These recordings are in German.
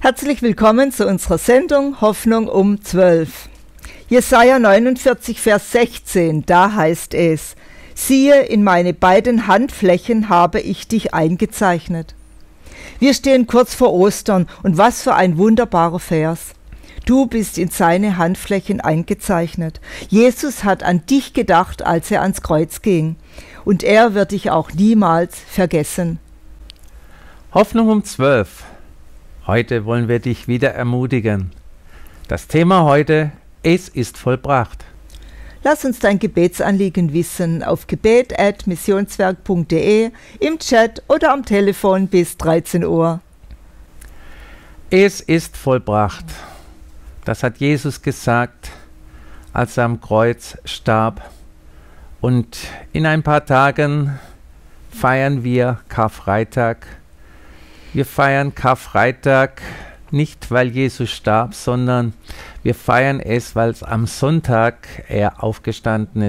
Herzlich willkommen zu unserer Sendung Hoffnung um 12. Jesaja 49, Vers 16, da heißt es: Siehe, in meine beiden Handflächen habe ich dich eingezeichnet. Wir stehen kurz vor Ostern und was für ein wunderbarer Vers. Du bist in seine Handflächen eingezeichnet. Jesus hat an dich gedacht, als er ans Kreuz ging. Und er wird dich auch niemals vergessen. Hoffnung um 12. Heute wollen wir dich wieder ermutigen. Das Thema heute: Es ist vollbracht. Lass uns dein Gebetsanliegen wissen auf gebet@missionswerk.de, im Chat oder am Telefon bis 13 Uhr. Es ist vollbracht. Das hat Jesus gesagt, als er am Kreuz starb. Und in ein paar Tagen feiern wir Karfreitag. Wir feiern Karfreitag nicht, weil Jesus starb, sondern wir feiern es, weil es am Sonntag er auferstanden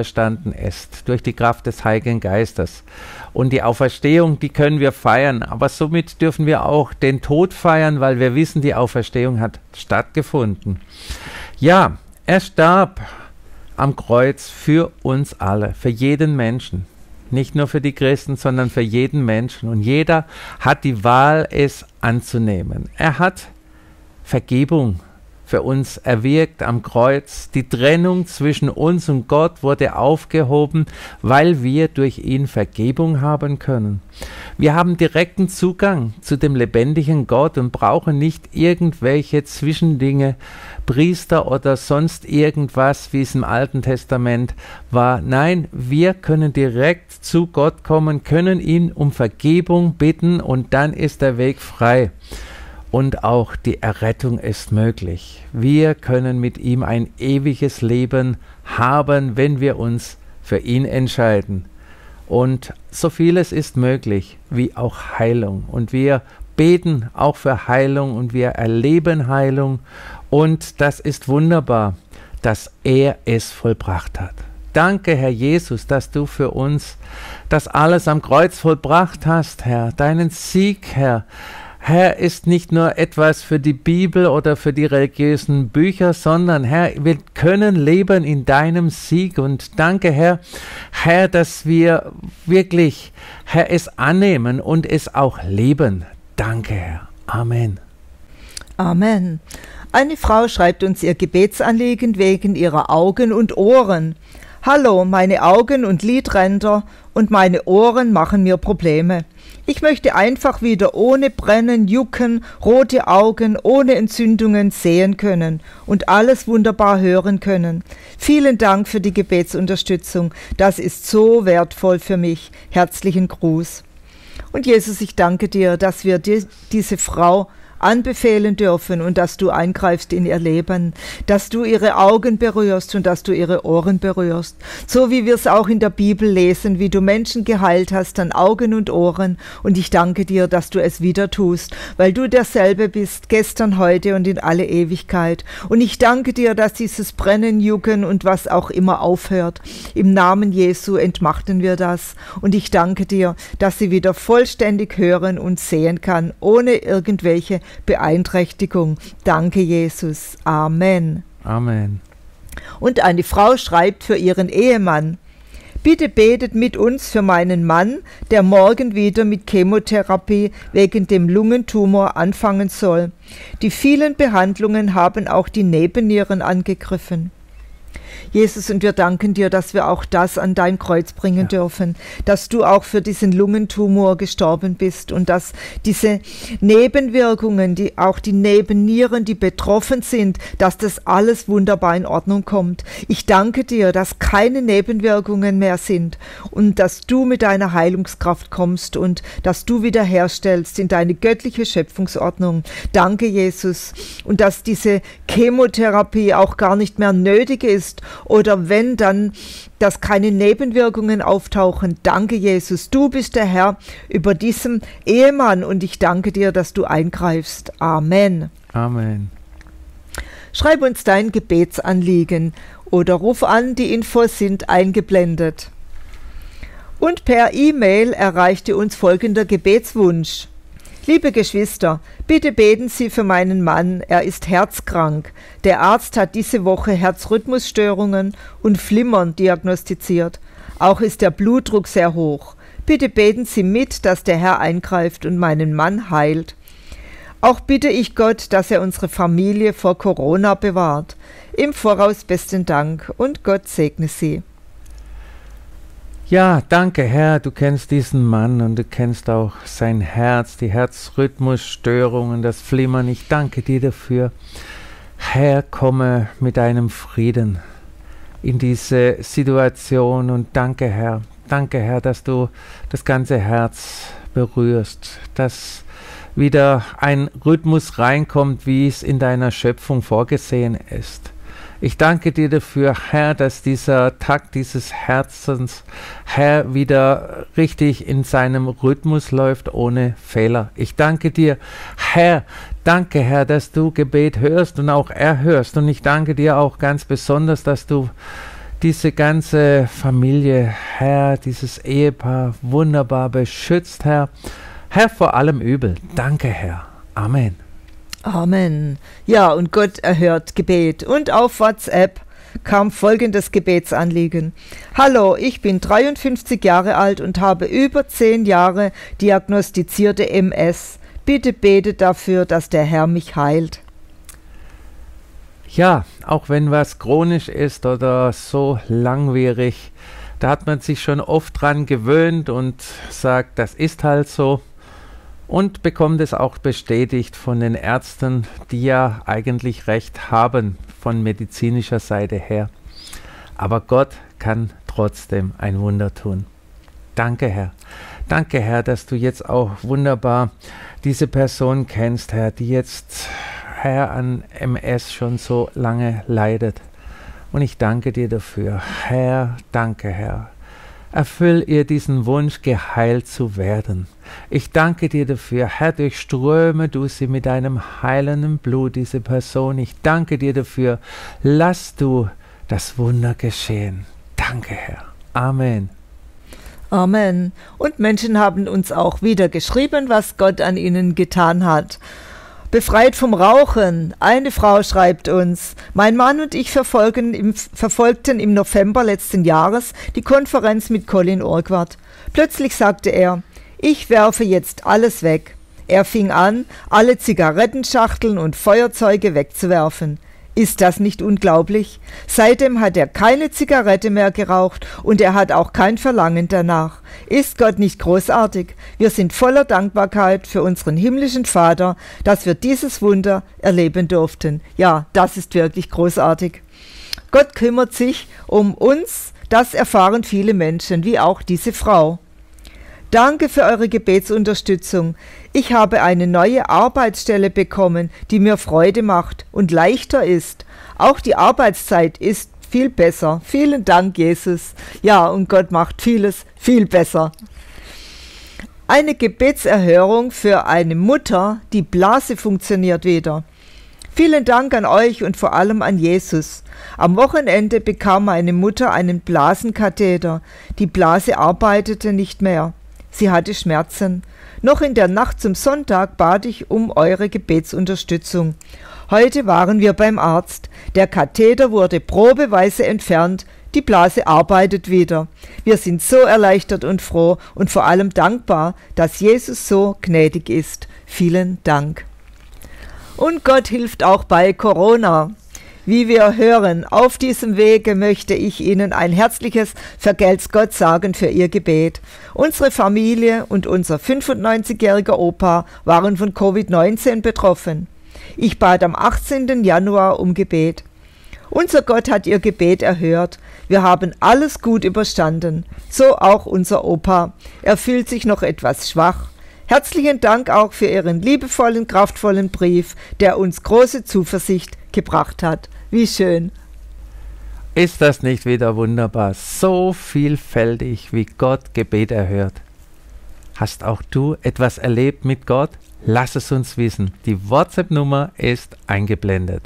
ist, durch die Kraft des Heiligen Geistes. Und die Auferstehung, die können wir feiern, aber somit dürfen wir auch den Tod feiern, weil wir wissen, die Auferstehung hat stattgefunden. Ja, er starb am Kreuz für uns alle, für jeden Menschen. Nicht nur für die Christen, sondern für jeden Menschen. Und jeder hat die Wahl, es anzunehmen. Er hat Vergebung für uns erwirkt am Kreuz. Die Trennung zwischen uns und Gott wurde aufgehoben, weil wir durch ihn Vergebung haben können. Wir haben direkten Zugang zu dem lebendigen Gott und brauchen nicht irgendwelche Zwischendinge, Priester oder sonst irgendwas, wie es im Alten Testament war. Nein, wir können direkt zu Gott kommen, können ihn um Vergebung bitten und dann ist der Weg frei. Und auch die Errettung ist möglich. Wir können mit ihm ein ewiges Leben haben, wenn wir uns für ihn entscheiden. Und so vieles ist möglich, wie auch Heilung. Und wir beten auch für Heilung und wir erleben Heilung. Und das ist wunderbar, dass er es vollbracht hat. Danke, Herr Jesus, dass du für uns das alles am Kreuz vollbracht hast, Herr. Deinen Sieg, Herr. Herr, ist nicht nur etwas für die Bibel oder für die religiösen Bücher, sondern Herr, wir können leben in deinem Sieg und danke, Herr, dass wir wirklich, Herr, es annehmen und es auch leben. Danke, Herr. Amen. Amen. Eine Frau schreibt uns ihr Gebetsanliegen wegen ihrer Augen und Ohren. Hallo, meine Augen und Lidränder und meine Ohren machen mir Probleme. Ich möchte einfach wieder ohne Brennen, Jucken, rote Augen, ohne Entzündungen sehen können und alles wunderbar hören können. Vielen Dank für die Gebetsunterstützung. Das ist so wertvoll für mich. Herzlichen Gruß. Und Jesus, ich danke dir, dass wir diese Frau anbefehlen dürfen und dass du eingreifst in ihr Leben, dass du ihre Augen berührst und dass du ihre Ohren berührst. So wie wir es auch in der Bibel lesen, wie du Menschen geheilt hast an Augen und Ohren. Und ich danke dir, dass du es wieder tust, weil du derselbe bist, gestern, heute und in alle Ewigkeit. Und ich danke dir, dass dieses Brennen, Jucken und was auch immer aufhört. Im Namen Jesu entmachten wir das. Und ich danke dir, dass sie wieder vollständig hören und sehen kann, ohne irgendwelche Beeinträchtigung. Danke, Jesus. Amen. Amen. Und eine Frau schreibt für ihren Ehemann: Bitte betet mit uns für meinen Mann, der morgen wieder mit Chemotherapie wegen dem Lungentumor anfangen soll. Die vielen Behandlungen haben auch die Nebennieren angegriffen. Jesus, und wir danken dir, dass wir auch das an dein Kreuz bringen dürfen, dass du auch für diesen Lungentumor gestorben bist und dass diese Nebenwirkungen, auch die Nebennieren, die betroffen sind, dass das alles wunderbar in Ordnung kommt. Ich danke dir, dass keine Nebenwirkungen mehr sind und dass du mit deiner Heilungskraft kommst und dass du wiederherstellst in deine göttliche Schöpfungsordnung. Danke, Jesus, und dass diese Chemotherapie auch gar nicht mehr nötig ist, oder wenn dann, dass keine Nebenwirkungen auftauchen. Danke, Jesus. Du bist der Herr über diesem Ehemann und ich danke dir, dass du eingreifst. Amen. Amen. Schreib uns dein Gebetsanliegen oder ruf an, die Infos sind eingeblendet. Und per E-Mail erreichte uns folgender Gebetswunsch. Liebe Geschwister, bitte beten Sie für meinen Mann, er ist herzkrank. Der Arzt hat diese Woche Herzrhythmusstörungen und Flimmern diagnostiziert. Auch ist der Blutdruck sehr hoch. Bitte beten Sie mit, dass der Herr eingreift und meinen Mann heilt. Auch bitte ich Gott, dass er unsere Familie vor Corona bewahrt. Im Voraus besten Dank und Gott segne Sie. Ja, danke Herr, du kennst diesen Mann und du kennst auch sein Herz, die Herzrhythmusstörungen, das Flimmern. Ich danke dir dafür. Herr, komme mit deinem Frieden in diese Situation und danke Herr, dass du das ganze Herz berührst, dass wieder ein Rhythmus reinkommt, wie es in deiner Schöpfung vorgesehen ist. Ich danke dir dafür, Herr, dass dieser Takt dieses Herzens, Herr, wieder richtig in seinem Rhythmus läuft, ohne Fehler. Ich danke dir, Herr, dass du Gebet hörst und auch erhörst. Und ich danke dir auch ganz besonders, dass du diese ganze Familie, Herr, dieses Ehepaar wunderbar beschützt, Herr. Herr, vor allem Übel. Danke, Herr. Amen. Amen. Ja, und Gott erhört Gebet. Und auf WhatsApp kam folgendes Gebetsanliegen. Hallo, ich bin 53 Jahre alt und habe über 10 Jahre diagnostizierte MS. Bitte bete dafür, dass der Herr mich heilt. Ja, auch wenn was chronisch ist oder so langwierig, da hat man sich schon oft dran gewöhnt und sagt, das ist halt so. Und bekommt es auch bestätigt von den Ärzten, die ja eigentlich recht haben von medizinischer Seite her. Aber Gott kann trotzdem ein Wunder tun. Danke, Herr. Danke, Herr, dass du jetzt auch wunderbar diese Person kennst, Herr, die jetzt, Herr, an MS schon so lange leidet. Und ich danke dir dafür. Herr, danke, Herr. Erfüll ihr diesen Wunsch, geheilt zu werden. Ich danke dir dafür, Herr, durchströme du sie mit deinem heilenden Blut, diese Person. Ich danke dir dafür, lass du das Wunder geschehen. Danke, Herr. Amen. Amen. Und Menschen haben uns auch wieder geschrieben, was Gott an ihnen getan hat. Befreit vom Rauchen. Eine Frau schreibt uns, mein Mann und ich verfolgten im November letzten Jahres die Konferenz mit Colin Urquhart. Plötzlich sagte er, ich werfe jetzt alles weg. Er fing an, alle Zigarettenschachteln und Feuerzeuge wegzuwerfen. Ist das nicht unglaublich? Seitdem hat er keine Zigarette mehr geraucht und er hat auch kein Verlangen danach. Ist Gott nicht großartig? Wir sind voller Dankbarkeit für unseren himmlischen Vater, dass wir dieses Wunder erleben durften. Ja, das ist wirklich großartig. Gott kümmert sich um uns, das erfahren viele Menschen, wie auch diese Frau. Danke für eure Gebetsunterstützung. Ich habe eine neue Arbeitsstelle bekommen, die mir Freude macht und leichter ist. Auch die Arbeitszeit ist viel besser. Vielen Dank, Jesus. Ja, und Gott macht vieles viel besser. Eine Gebetserhörung für eine Mutter, die Blase funktioniert wieder. Vielen Dank an euch und vor allem an Jesus. Am Wochenende bekam meine Mutter einen Blasenkatheter. Die Blase arbeitete nicht mehr. Sie hatte Schmerzen. Noch in der Nacht zum Sonntag bat ich um eure Gebetsunterstützung. Heute waren wir beim Arzt. Der Katheter wurde probeweise entfernt. Die Blase arbeitet wieder. Wir sind so erleichtert und froh und vor allem dankbar, dass Jesus so gnädig ist. Vielen Dank. Und Gott hilft auch bei Corona. Wie wir hören, auf diesem Wege möchte ich Ihnen ein herzliches Vergelt's Gott sagen für Ihr Gebet. Unsere Familie und unser 95-jähriger Opa waren von Covid-19 betroffen. Ich bat am 18. Januar um Gebet. Unser Gott hat Ihr Gebet erhört. Wir haben alles gut überstanden. So auch unser Opa. Er fühlt sich noch etwas schwach. Herzlichen Dank auch für Ihren liebevollen, kraftvollen Brief, der uns große Zuversicht gebracht hat. Wie schön. Ist das nicht wieder wunderbar? So vielfältig, wie Gott Gebet erhört. Hast auch du etwas erlebt mit Gott? Lass es uns wissen. Die WhatsApp-Nummer ist eingeblendet.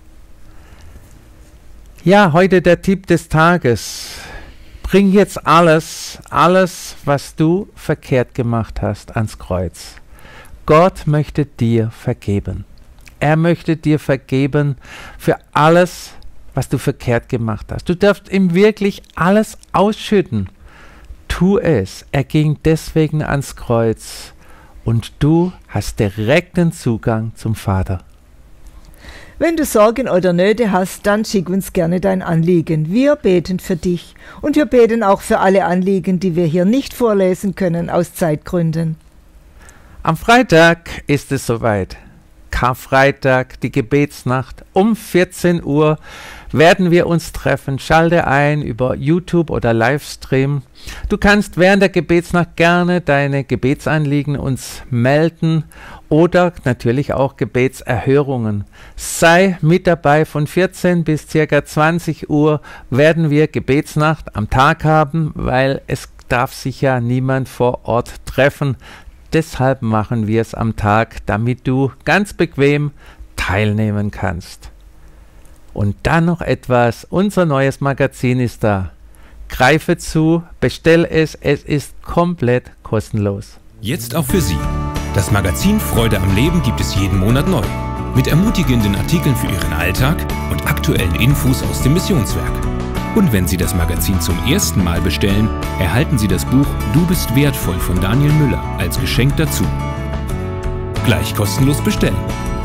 Ja, heute der Tipp des Tages. Bring jetzt alles, was du verkehrt gemacht hast, ans Kreuz. Gott möchte dir vergeben. Er möchte dir vergeben für alles, was du verkehrt gemacht hast. Du darfst ihm wirklich alles ausschütten. Tu es. Er ging deswegen ans Kreuz und du hast direkten Zugang zum Vater. Wenn du Sorgen oder Nöte hast, dann schick uns gerne dein Anliegen. Wir beten für dich und wir beten auch für alle Anliegen, die wir hier nicht vorlesen können aus Zeitgründen. Am Freitag ist es soweit. Karfreitag, die Gebetsnacht. Um 14 Uhr werden wir uns treffen. Schalte ein über YouTube oder Livestream. Du kannst während der Gebetsnacht gerne deine Gebetsanliegen uns melden oder natürlich auch Gebetserhörungen. Sei mit dabei. Von 14 bis ca. 20 Uhr werden wir Gebetsnacht am Tag haben, weil es darf sich ja niemand vor Ort treffen. Deshalb machen wir es am Tag, damit du ganz bequem teilnehmen kannst. Und dann noch etwas, unser neues Magazin ist da. Greife zu, bestell es ist komplett kostenlos. Jetzt auch für Sie. Das Magazin Freude am Leben gibt es jeden Monat neu. Mit ermutigenden Artikeln für Ihren Alltag und aktuellen Infos aus dem Missionswerk. Und wenn Sie das Magazin zum ersten Mal bestellen, erhalten Sie das Buch Du bist wertvoll von Daniel Müller als Geschenk dazu. Gleich kostenlos bestellen.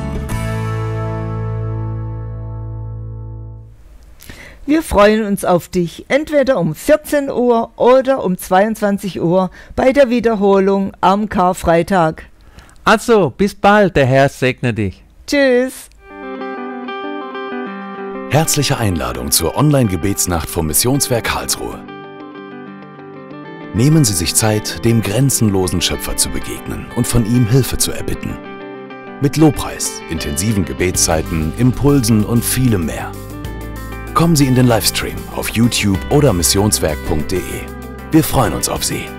Wir freuen uns auf dich, entweder um 14 Uhr oder um 22 Uhr bei der Wiederholung am Karfreitag. Also, bis bald, der Herr segne dich. Tschüss. Herzliche Einladung zur Online-Gebetsnacht vom Missionswerk Karlsruhe. Nehmen Sie sich Zeit, dem grenzenlosen Schöpfer zu begegnen und von ihm Hilfe zu erbitten. Mit Lobpreis, intensiven Gebetszeiten, Impulsen und vielem mehr. Kommen Sie in den Livestream auf YouTube oder missionswerk.de. Wir freuen uns auf Sie.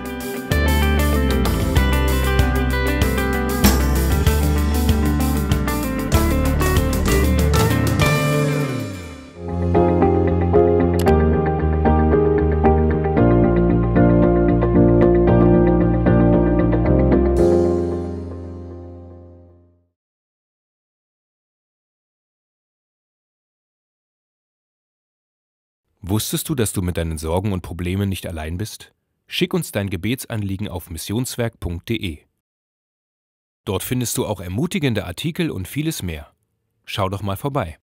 Wusstest du, dass du mit deinen Sorgen und Problemen nicht allein bist? Schick uns dein Gebetsanliegen auf missionswerk.de. Dort findest du auch ermutigende Artikel und vieles mehr. Schau doch mal vorbei.